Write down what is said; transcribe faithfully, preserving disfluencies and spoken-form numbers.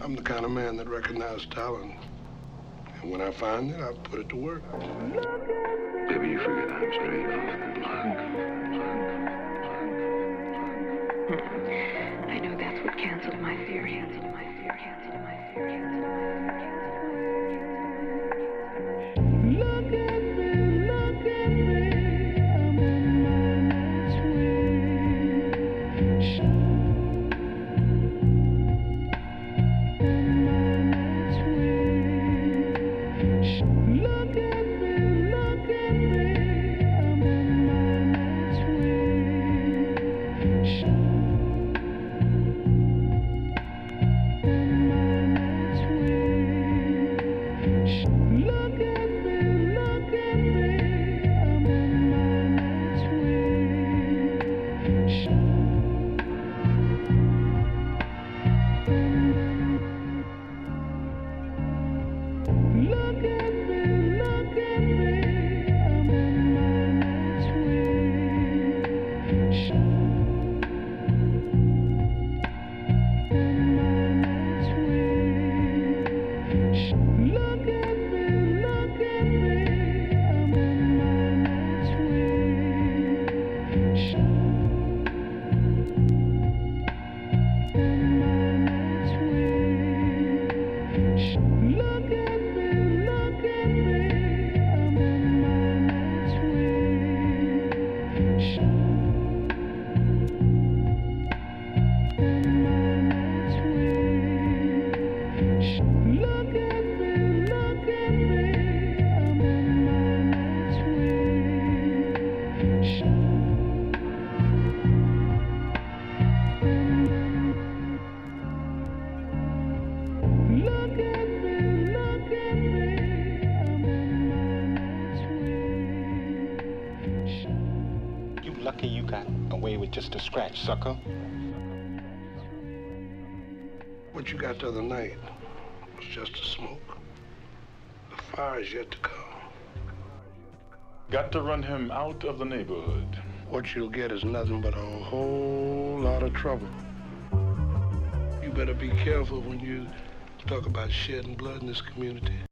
I'm the kind of man that recognizes talent. And when I find it, I put it to work. Baby, you forget I'm straight from the block. I know that's what canceled my theory. Canceled my theory. Canceled my theory. Canceled my theory. Look at me, look at me, I'm on my next way. On my next way. Look at me, look at me, I'm on my next way. On my next way. Look at me, look at me, I'm on my next way. Look at me, look at me, I'm on my next way. On my next way. Look at me, look at me, I'm on my next way. On my next way. Look at me, look at me, I'm on my next way. On my next way. Look at me, look at me, I'm on my next way. Look at me, look at me, I'm on my next way. You lucky you got away with just a scratch, sucker. What you got the other night was just a smoke. The fire is yet to come. Got to run him out of the neighborhood. What you'll get is nothing but a whole lot of trouble. You better be careful when you talk about shedding blood in this community.